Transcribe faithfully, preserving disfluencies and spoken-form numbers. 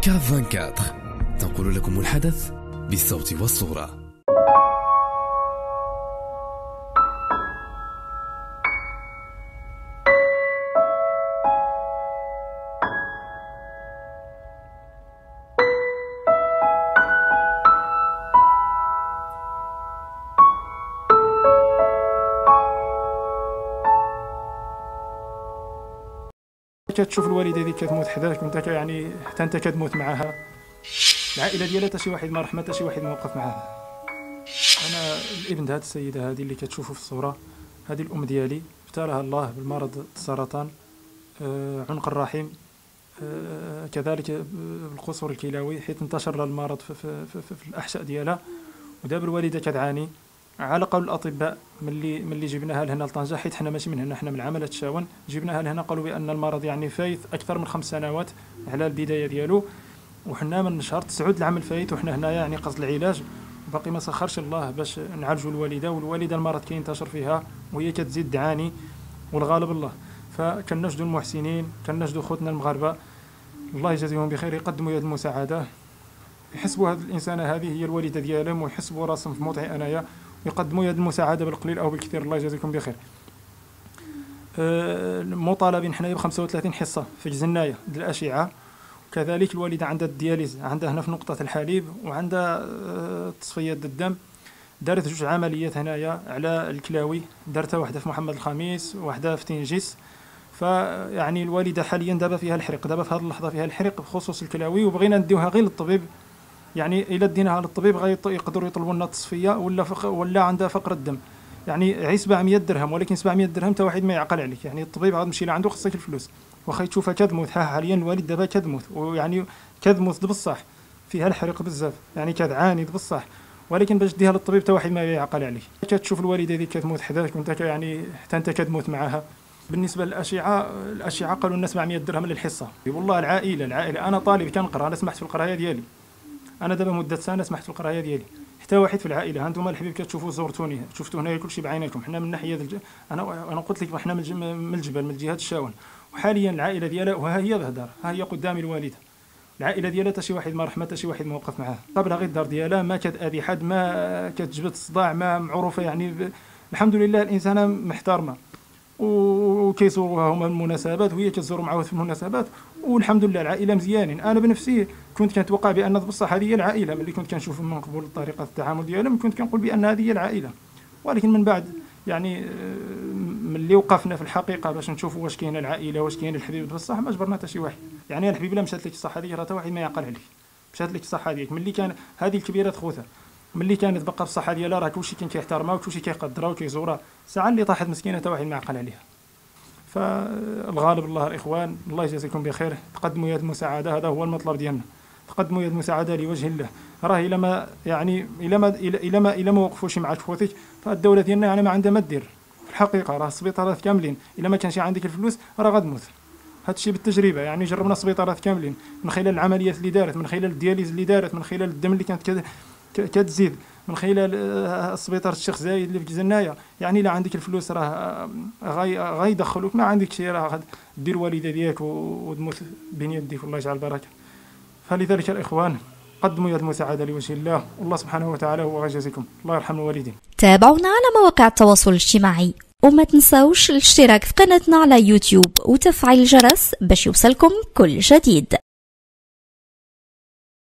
كاف أربعة وعشرين تنقل لكم الحدث بالصوت والصورة. كتشوف الوالده ديك كتموت حداك وانت يعني حتى انت كتموت معاها. العائله ديالها حتى شي واحد ما رحمه، حتى شي واحد ما وقف معاها. انا الابن د هذه السيده هذه اللي كتشوفوا في الصوره، هذه الام ديالي ابتلاها الله بالمرض السرطان، آه عنق الرحم، آه كذلك القصور الكلوي، حيث انتشر المرض في, في, في, في, في الاحشاء ديالها. ودابا الوالده كتعاني. على قول الاطباء ملي ملي جبناها لهنا لطنجه، حيت حنا ماشي من هنا، حنا من عمله الشاون، جبناها لهنا قالوا بان المرض يعني فايت اكثر من خمس سنوات على البدايه ديالو، وحنا من شهر تسعود العام الفايت وحنا هنا يعني قصد العلاج، باقي ما سخرش الله باش نعالجوا الوالده. والوالده المرض كينتشر فيها وهي كتزيد تعاني، والغالب الله. فكنشدوا المحسنين، كنشدوا خوتنا المغاربه الله يجازيهم بخير، يقدموا يد المساعده، يحسبوا هذه الانسانه هذه هي الوالده ديالهم، ويحسبوا راسهم في موضعي انايا، ويقدموا يد المساعده بالقليل او بالكثير. الله يجازيكم بخير. أه مطالبين حنايا ب خمسة وثلاثين حصه في جزنايه ديال الاشعه، وكذلك الوالده عندها الدياليز، عندها هنا في نقطه الحليب، وعندها أه تصفيات الدم. دارت جوج عمليات هنايا على الكلاوي، دارتها واحده في محمد الخميس وواحده في تنجيس. فيعني الوالده حاليا دابا فيها الحريق، دابا في هذه اللحظه فيها الحريق بخصوص الكلاوي، وبغينا نديوها غير للطبيب. يعني الا ديناها للطبيب غيقدروا يطلبوا لنا التصفيه ولا فق ولا عندها فقر الدم. يعني عي سبعمية درهم، ولكن سبعمية درهم حتى واحد ما يعقل عليك. يعني الطبيب غتمشي له عنده خصك الفلوس، واخا تشوفها كتموت. ها حاليا الوالد دابا كتموت، ويعني كتموت بصح، فيها الحريق بزاف، يعني كتعاني بصح، ولكن باش ديها للطبيب حتى واحد ما يعقل عليك. كتشوف الوالده ديك كتموت حداك وانت يعني حتى انت كتموت معاها. بالنسبه للاشعه، الاشعه قالوا لنا سبعمية درهم للحصه. والله العائله العائله انا طالب كنقرا، انا سمحت في القرايه ديالي، انا دابا مده سنه سمحت في القرايه ديالي. حتى واحد في العائله، هانتوما الحبيب كتشوفوا زورتوني، شفتوا هنايا كلشي بعينيكم. حنا من ناحيه الج... انا انا قلت لك حنا من الجبل، من جهه الشاون. وحاليا العائله ديالها وها هي بهدار، ها هي قدامي الوالده. العائله ديالها حتى شي واحد ما رحمه، حتى شي واحد ما وقف معاها. قبلها غير الدار ديالها ما كتاذي حد، ما كتجبد الصداع، ما معروفه يعني ب... الحمد لله الانسانه محترمه، وكيزوروها هما المناسبات، وهي كتزور معاهم في المناسبات، والحمد لله العائله مزيانين. انا بنفسي كنت كنتوقع بان بصح هذه هي العائله، ملي كنت كنشوف من قبل طريقه التعامل ديالهم كنت كنقول بان هذه هي العائله. ولكن من بعد يعني ملي وقفنا في الحقيقه باش نشوفوا واش كاينه العائله، واش كاين الحبيب بصح، ما جبرنا حتى شي واحد. يعني الحبيب لا مشات لك الصحه ديالها حتى واحد ما يعقل عليك، مشات لك الصحه ديالك. ملي كان هذه الكبيره خوتها، ملي كانت باقا بالصحه ديالها راه كلشي كان كيحترمها وكلشي كيقدرها وكيزورها. الساعه اللي طاحت مسكينه حتى واحد ما يعقل عليها. فالغالب الله الاخوان، الله يجازيكم بخير، تقدموا يد المساعده، هذا هو المطلب ديالنا. تقدموا يد المساعده لوجه الله. راه الا ما يعني الا ما الا ما الا ما وقفوش معك خوتك، فالدوله ديالنا يعني ما عندها ما دير. في الحقيقه راه السبيطارات كاملين الا ما كانش عندك الفلوس راه غتموت. هذا الشيء بالتجربه، يعني جربنا السبيطارات كاملين من خلال العمليات اللي دارت، من خلال الدياليز اللي دارت، من خلال الدم اللي كانت كتزيد، من خلال السبيطار الشيخ زايد اللي في جزنايه. يعني الا عندك الفلوس راه غاي غيدخلوك، ما عندك شي راه دير الوالده ديالك وتموت بين يديك، والله يجعل البركه. فلذلك الاخوان قدموا يد المساعده لوجه الله، والله سبحانه وتعالى هو غيجازيكم. الله يرحم الوالدين. تابعونا على مواقع التواصل الاجتماعي، وما تنساوش الاشتراك في قناتنا على يوتيوب وتفعيل الجرس باش يوصلكم كل جديد.